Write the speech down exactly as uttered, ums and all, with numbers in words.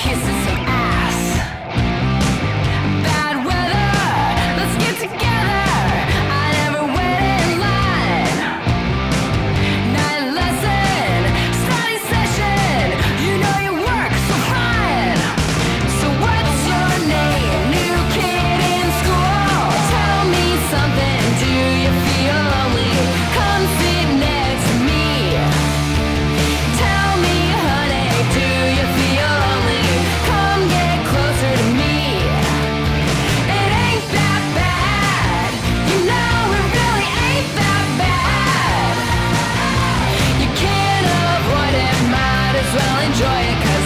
kissing some ass. Bad weather, let's get together. I never wait in line. Night lesson, study session. You know your work so fine. So what's your name, new kid in school? Tell me something, do you feel lonely? Come sit next to me. Tell me, honey, do you feel lonely? Come get closer to me. It ain't that bad. You know it really ain't that bad. You can't avoid it, might as well enjoy it, 'cause